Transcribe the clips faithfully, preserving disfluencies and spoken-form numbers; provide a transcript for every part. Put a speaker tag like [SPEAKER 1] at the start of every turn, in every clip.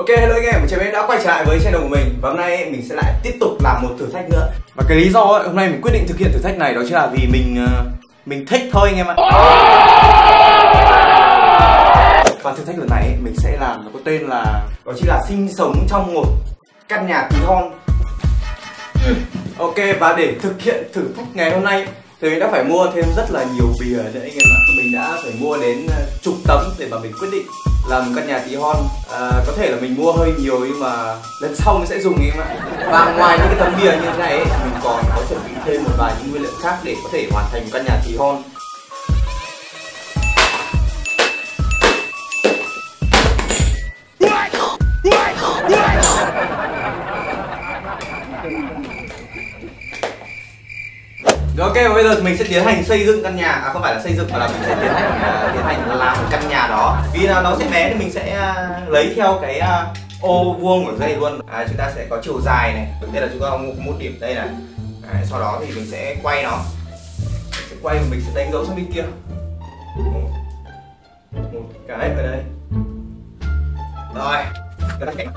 [SPEAKER 1] Ok, hello anh em, chào em đã quay trở lại với channel của mình. Và hôm nay mình sẽ lại tiếp tục làm một thử thách nữa. Và cái lý do ấy, hôm nay mình quyết định thực hiện thử thách này đó chính là vì mình uh, mình thích thôi anh em ạ. Và thử thách lần này ấy, mình sẽ làm nó có tên là đó chính là sinh sống trong một căn nhà tí hon. Ok, và để thực hiện thử thách ngày hôm nay thì mình đã phải mua thêm rất là nhiều bìa nữa anh em ạ. Mình đã phải mua đến chục tấm để mà mình quyết định làm căn nhà tí hon. À, có thể là mình mua hơi nhiều nhưng mà lần sau mình sẽ dùng anh em ạ. Và ngoài những cái tấm bìa như thế này ấy, mình còn có chuẩn bị thêm một vài những nguyên liệu khác để có thể hoàn thành căn nhà tí hon. Rồi, ok, và bây giờ mình sẽ tiến hành xây dựng căn nhà, à không phải là xây dựng mà là mình sẽ tiến hành uh, tiến hành làm một căn nhà đó. Vì là nó sẽ bé thì mình sẽ uh, lấy theo cái uh, ô vuông của dây luôn. À, chúng ta sẽ có chiều dài này, đầu tiên là chúng ta có một, một điểm đây này. À, sau đó thì mình sẽ quay nó, mình sẽ quay và mình sẽ đánh dấu sang bên kia. Một, một cái ở đây. Rồi, cái này.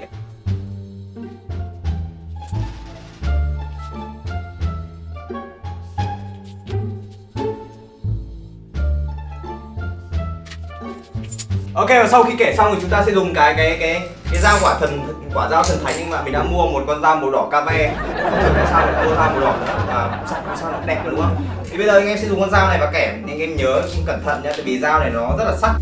[SPEAKER 1] Ok, và sau khi kẻ xong thì chúng ta sẽ dùng cái cái cái cái dao quả thần quả dao thần thánh, nhưng mà mình đã mua một con dao màu đỏ ca ve. Không hiểu tại sao lại mua dao màu đỏ nữa, à, sao nó đẹp nữa đúng không? Thì bây giờ anh em sẽ dùng con dao này và kẻ, anh em nhớ cẩn thận nhé, tại vì dao này nó rất là sắc.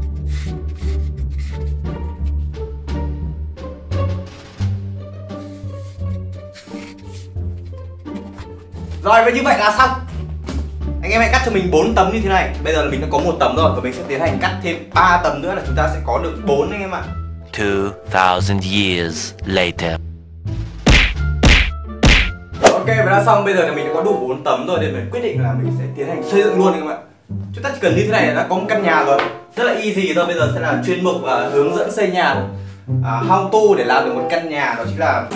[SPEAKER 1] Rồi, và như vậy là xong. Anh em hãy cắt cho mình bốn tấm như thế này. Bây giờ là mình đã có một tấm rồi và mình sẽ tiến hành cắt thêm ba tấm nữa là chúng ta sẽ có được bốn anh em ạ.
[SPEAKER 2] two thousand years later.
[SPEAKER 1] Ok, và đã xong. Bây giờ là mình đã có đủ bốn tấm rồi để mình quyết định là mình sẽ tiến hành xây dựng luôn anh em ạ. Chúng ta chỉ cần như thế này là đã có một căn nhà rồi. Rất là easy thôi. Bây giờ sẽ là chuyên mục uh, hướng dẫn xây nhà, uh, how to để làm được một căn nhà, đó chính là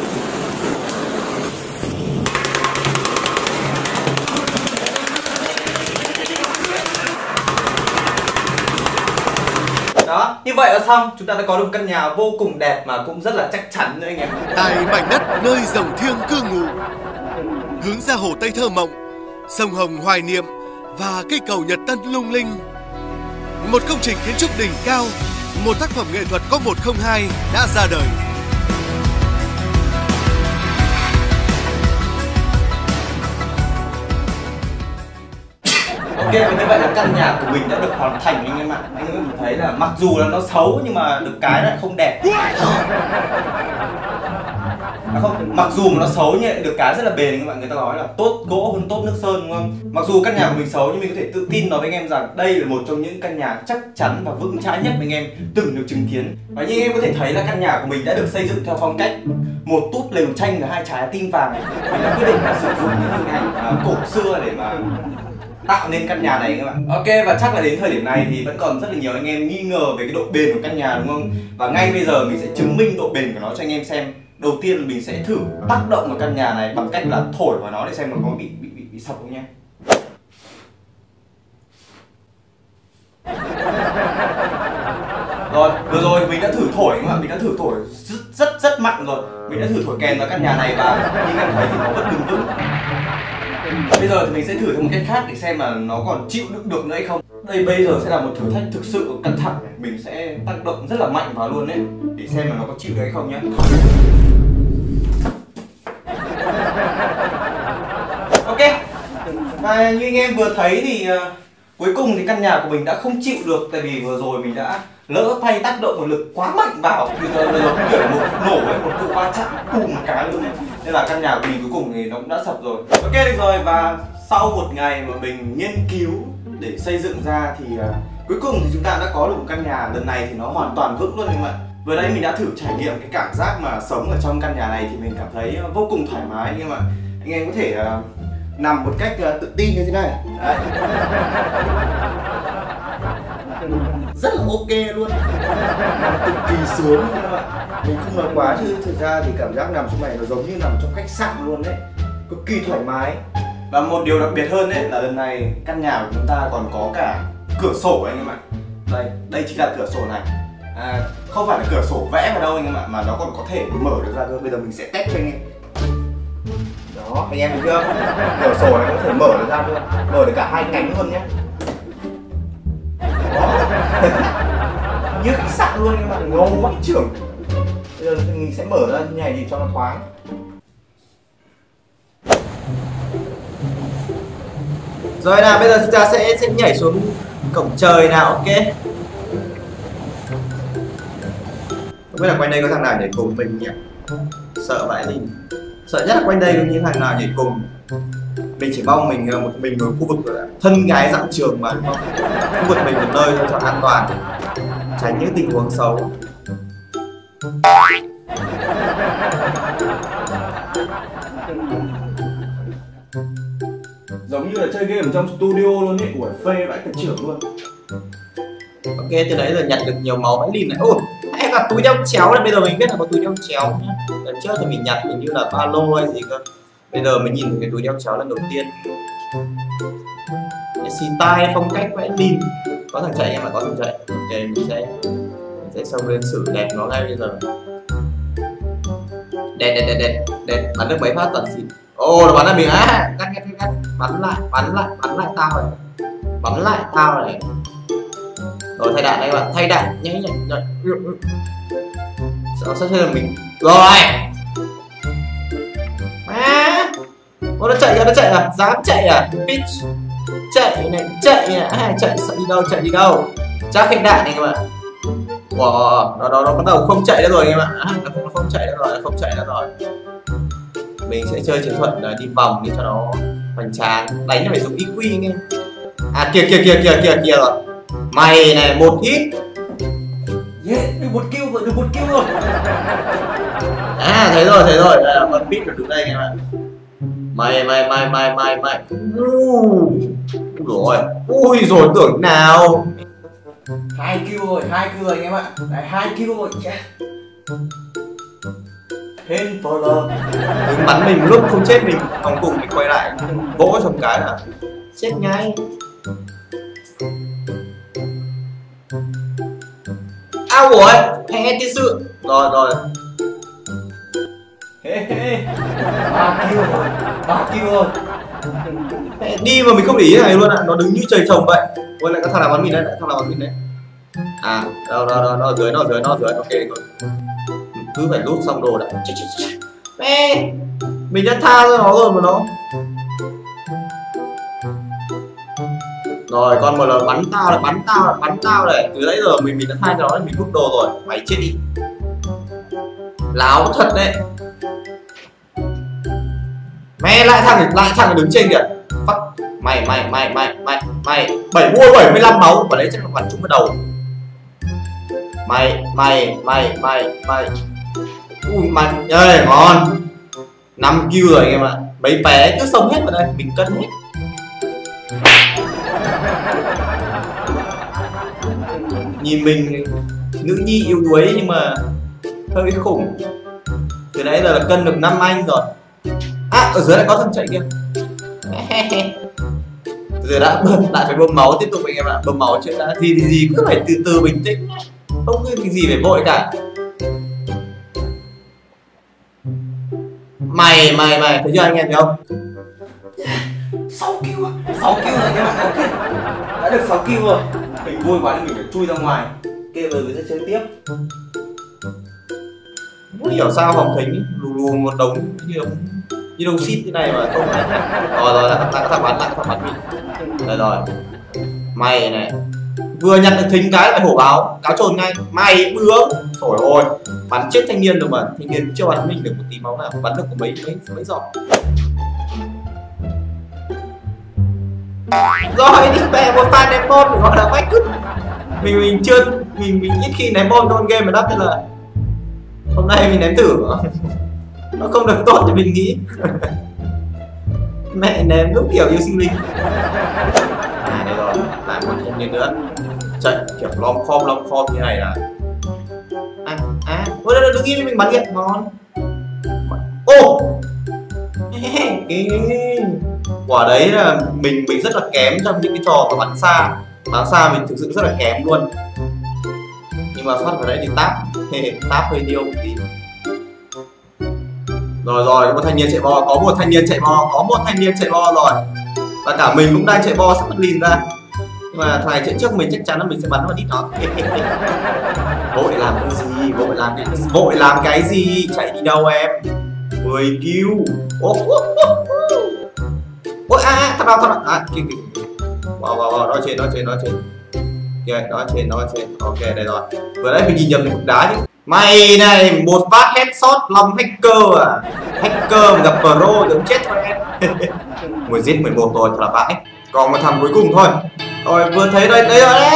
[SPEAKER 1] đó, như vậy là xong. Chúng ta đã có được một căn nhà vô cùng đẹp mà cũng rất là chắc chắn nữa anh em.
[SPEAKER 3] Tại mảnh đất nơi dòng thiêng cư ngụ, hướng ra hồ Tây thơ mộng, sông Hồng hoài niệm và cây cầu Nhật Tân lung linh, một công trình kiến trúc đỉnh cao, một tác phẩm nghệ thuật có một không hai đã ra đời.
[SPEAKER 1] Ok, và như vậy là căn nhà của mình đã được hoàn thành anh em ạ. Anh em mình thấy là mặc dù là nó xấu nhưng mà được cái lại không đẹp. À không, mặc dù mà nó xấu nhưng lại được cái rất là bền anh em ạ. Người ta nói là tốt gỗ hơn tốt nước sơn đúng không? Mặc dù căn nhà của mình xấu nhưng mình có thể tự tin nói với anh em rằng đây là một trong những căn nhà chắc chắn và vững chãi nhất anh em từng được chứng kiến. Và như anh em có thể thấy là căn nhà của mình đã được xây dựng theo phong cách một túp lều tranh và hai trái tim vàng. Mình đã quyết định là sử dụng những hình ảnh uh, cổ xưa để mà tạo nên căn nhà này các bạn. Ok, và chắc là đến thời điểm này thì vẫn còn rất là nhiều anh em nghi ngờ về cái độ bền của căn nhà đúng không? Và ngay bây giờ mình sẽ chứng minh độ bền của nó cho anh em xem. Đầu tiên là mình sẽ thử tác động vào căn nhà này bằng cách là thổi vào nó để xem nó có bị bị bị, bị sập không nha. Rồi, vừa rồi mình đã thử thổi các bạn, mình đã thử thổi rất rất rất mạnh rồi. Mình đã thử thổi kèn vào căn nhà này và như em thấy thì nó vẫn đứng vững. Bây giờ thì mình sẽ thử theo một cách khác để xem là nó còn chịu đựng được nữa hay không. Đây bây giờ sẽ là một thử thách thực sự căng thẳng. Mình sẽ tác động rất là mạnh vào luôn đấy để xem là nó có chịu được hay không nhé. Ok, và như anh em vừa thấy thì uh, cuối cùng thì căn nhà của mình đã không chịu được. Tại vì vừa rồi mình đã lỡ tay tác động một lực quá mạnh vào, bây giờ nó giống kiểu một nổ ấy, một vụ va chạm cùng một cái luôn ấy. Nên là căn nhà của mình cuối cùng thì nó cũng đã sập rồi. Ok, được rồi, và sau một ngày mà mình nghiên cứu để xây dựng ra thì uh, cuối cùng thì chúng ta đã có được một căn nhà. Lần này thì nó hoàn toàn vững luôn anh em ạ. Vừa nãy mình đã thử trải nghiệm cái cảm giác mà sống ở trong căn nhà này thì mình cảm thấy vô cùng thoải mái anh em ạ. Anh em có thể uh, nằm một cách uh, tự tin như thế này. Đấy. Rất là ok luôn, cực kỳ sướng các bạn. Mình không nói quá chứ thực ra thì cảm giác nằm trong này nó giống như nằm trong khách sạn luôn đấy, cực kỳ thoải mái. Và một điều đặc biệt hơn đấy là lần này căn nhà của chúng ta còn có cả cửa sổ anh em ạ. Đây, đây chính là cửa sổ này. À, không phải là cửa sổ vẽ vào đâu anh em ạ, mà nó còn có thể mở được ra cơ. Bây giờ mình sẽ test cho anh em. Đó, anh em thấy chưa? Cửa sổ này có thể mở được ra luôn, mở được cả hai cánh luôn nhé. Như khách sạn luôn anh em ạ, ngầu vãi chưởng. Bây giờ mình sẽ mở ra như này thì cho nó thoáng.
[SPEAKER 4] Rồi nào, bây giờ chúng ta sẽ, sẽ nhảy xuống cổng trời nào, ok. Không biết là quanh đây có thằng nào nhảy cùng mình nhỉ? Sợ vậy đi. Sợ nhất là quanh đây có những thằng nào nhảy cùng. Mình chỉ mong mình một mình ở khu vực thân gái dạo trường mà, đúng không? Khu vực mình một nơi thôi cho an toàn, tránh những tình huống xấu.
[SPEAKER 1] Giống như là chơi game ở trong studio luôn ấy, ủa phê vãi cả trưởng luôn.
[SPEAKER 4] Ok, từ đấy giờ nhặt được nhiều máu vãi lìn này. Ôi, hay gặp túi đeo chéo này, bây giờ mình biết là có túi đeo chéo nhá. Lần trước thì mình nhặt hình như là ba lô hay gì cơ. Bây giờ mình nhìn cái túi đeo chéo lần đầu tiên. Cái style phong cách vãi lìn. Có thằng chạy em mà có thằng chạy. Ok, mình sẽ mình sẽ xông lên xử đẹp nó ngay bây giờ. Đẹp đẹp đẹp đẹp đẹp, bắn được mấy phát tận xịn. Ồ, nó bắn là mình á, cắt cắt cắt, bắn lại, bắn lại, bắn lại tao này, bắn lại tao này. Rồi thay đạn đây các bạn, thay đạn nhanh nhanh nhanh. Sao sao thế là mình rồi. Má, ô nó chạy à, nó chạy à, dám chạy à, bitch, chạy này, chạy này, à, chạy sợ đi đâu, chạy đi đâu, chắc hết đạn này các bạn. Wow, nó nó nó bắt đầu không chạy nữa rồi anh em ạ, à, nó không nó không chạy nữa rồi, nó không chạy nữa rồi. Mình sẽ chơi chiến thuật đi vòng đi cho nó hoành tráng, đánh phải dùng i quy anh em. À kìa kìa kìa kìa kìa kìa rồi. Mày này một hit.
[SPEAKER 1] Yeah, được một kill rồi, được một kill rồi.
[SPEAKER 4] À thấy rồi, thấy rồi, đây là con pit được đây anh em ạ. Mày mày mày mày mày mày. Ui rồi, ui rồi tưởng nào.
[SPEAKER 1] Hai kill rồi, hai kill rồi anh em ạ. Đấy, hai kill rồi. Yeah. Hên for love.
[SPEAKER 4] Đứng bắn mình lúc không chết mình, còn cùng mình quay lại vỗ trong cái là chết ngay. Ao ủa, he tiên sự. Rồi rồi.
[SPEAKER 1] Hey, hey. Ba kill rồi, ba kill rồi.
[SPEAKER 4] Đi mà mình không để ý này luôn ạ, à. Nó đứng như trời trồng vậy. Ôi lại có thằng nào bắn mình đấy, thằng nào bắn mình đấy. À, đâu đâu đâu, nó ở dưới, nó ở dưới, nó ở dưới, ok rồi. Cứ phải lút xong đồ đã. Mẹ, mình đã tha cho nó rồi mà nó. Rồi con một là bắn tao này, bắn tao này, bắn tao này. Từ nãy giờ mình mình đã tha cho nó, mình rút đồ rồi. Mày chết đi. Láo thật đấy. Mẹ lại thằng lại thằng đứng trên kìa. Fuck. Mày mày mày mày mày mày bảy mươi bảy mươi lăm máu và đấy chắc là bắn trúng vào đầu. Mày mày mày mày mày. Ui mày ơi ngon. năm kill rồi anh em ạ. Mấy bé cứ sống hết vào đây, mình cân hết. Nhìn mình nữ nhi yếu đuối nhưng mà hơi khủng. Từ nãy giờ là cân được năm anh rồi. À ở dưới lại có thằng chạy kia. Giờ đã lại phải bơm máu tiếp tục anh em ạ. Bơm máu chứ đã gì thì gì cứ phải từ từ bình tĩnh, không có gì phải vội cả. Mày mày mày thấy chưa anh em thấy không?
[SPEAKER 1] sáu kill á, sáu kill rồi các bạn, ok. Đã được sáu kill rồi. Mình vui quá nên mình phải chui ra ngoài. Ok, bây giờ mình sẽ chơi tiếp.
[SPEAKER 4] Không hiểu sao phòng thính lù lù một đống như đống như đống shit như này mà không ai. Rồi rồi lại có thằng bắn, lại có thằng bắn mình. Rồi rồi. Mày này vừa nhặt được thính cái lại hổ báo, cáo trồn ngay. Mày bướng. Trời ơi, bắn chết thanh niên rồi mà, thanh niên chưa bắn mình được một tí máu nào, bắn được có mấy mấy mấy giọt. Rồi đi về một pha ném bom gọi là vách cứt. Mình mình chưa mình mình ít khi ném bom trong game mà đắp, nên là hôm nay mình ném thử nó không được tốt thì mình nghĩ. Mẹ ném đúng kiểu yêu sinh linh. À đây rồi, lại một thanh niên nữa chạy kiểu lom khom lom khom như này là à à ôi đây đừng nghĩ mình bắn điện ngon. Ô cái quả đấy là mình mình rất là kém trong những cái trò mà bắn xa. Bắn xa mình thực sự rất là kém luôn. nhưng mà phát vào đấy thì táp táp hơi tiêu một tí. Rồi rồi, có một thanh niên chạy bo, có một thanh niên chạy bo, có một thanh niên chạy bo rồi. Và cả mình cũng đang chạy bo sắp mất lìn ra. Nhưng mà thằng này chạy trước mình chắc chắn là mình sẽ bắn vào đít nó. Vội làm cái gì, vội làm cái gì, vội làm cái gì, chạy đi đâu em. mười kill. Ôi à, thằng nào thằng nào, à kìa kìa. Wow wow wow, đó trên, đó trên, đó trên. Kìa, đó trên, đó trên, ok đây rồi. Vừa nãy mình nhìn nhầm cục đá chứ. Mày này, một phát headshot lòng hacker à. Hacker mà gặp pro giống chết thôi em. mười giết mười một rồi, thật là vãi. Còn một thằng cuối cùng thôi. Rồi vừa thấy đây, đây rồi đấy.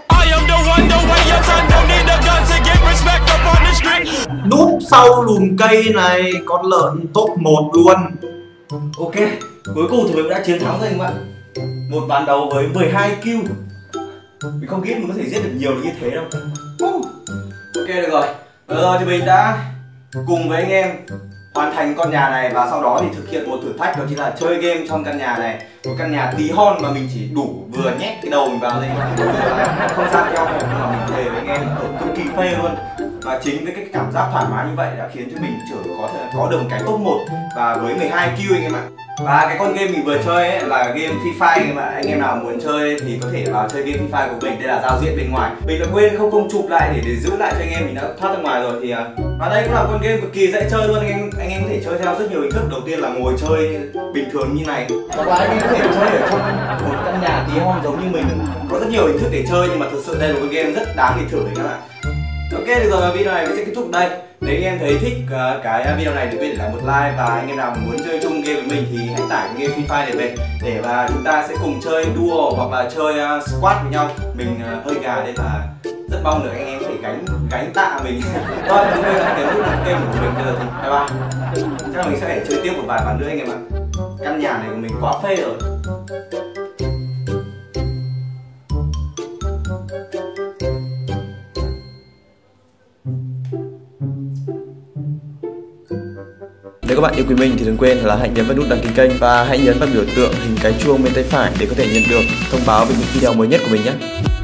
[SPEAKER 4] Núp sau lùm cây này, con lợn top một luôn.
[SPEAKER 1] Ok, cuối cùng thì mình đã chiến thắng rồi các bạn. Một ván đấu với mười hai kill. Mình không nghĩ mình có thể giết được nhiều như thế đâu. Ok được rồi. Vừa rồi thì mình đã cùng với anh em hoàn thành con nhà này và sau đó thì thực hiện một thử thách, đó chính là chơi game trong căn nhà này. Một căn nhà tí hon mà mình chỉ đủ vừa nhét cái đầu mình vào đây, không gian eo hẹp mà mình thề với anh em ở cực kỳ phê luôn. Và chính với cái cảm giác thoải mái như vậy đã khiến cho mình trở có thể có được một cái top một và với mười hai kill anh em ạ. Và cái con game mình vừa chơi ấy là game Free Fire anh em ạ. Anh em nào muốn chơi thì có thể vào chơi game Free Fire của mình, đây là giao diện bên ngoài. Mình đã quên không không chụp lại để để giữ lại cho anh em, mình đã thoát ra ngoài rồi thì và đây cũng là con game cực kỳ dễ chơi luôn. Anh em anh em có thể chơi theo rất nhiều hình thức. Đầu tiên là ngồi chơi bình thường như này, hoặc là anh em có thể chơi ở trong một căn nhà tí hon giống như mình. Có rất nhiều hình thức để chơi nhưng mà thực sự đây là một game rất đáng để thử đấy các bạn. Ok, được rồi, video này mình sẽ kết thúc đây. Nếu anh em thấy thích uh, cái video này thì quên để lại một like, và anh em nào muốn chơi chung game với mình thì hãy tải cái game Free Fire này về để mà chúng ta sẽ cùng chơi duo hoặc là chơi uh, squad với nhau. Mình uh, hơi gà nên là rất mong được anh em có thể gánh gánh tạ mình. Thôi, đừng quên lại cái nút đăng kênh của mình. Bây giờ thì bye bye. Chắc là mình sẽ phải chơi tiếp một vài ván nữa anh em ạ. Căn nhà này của mình quá phê rồi.
[SPEAKER 5] Nếu các bạn yêu quý mình thì đừng quên là hãy nhấn vào nút đăng ký kênh và hãy nhấn vào biểu tượng hình cái chuông bên tay phải để có thể nhận được thông báo về những video mới nhất của mình nhé.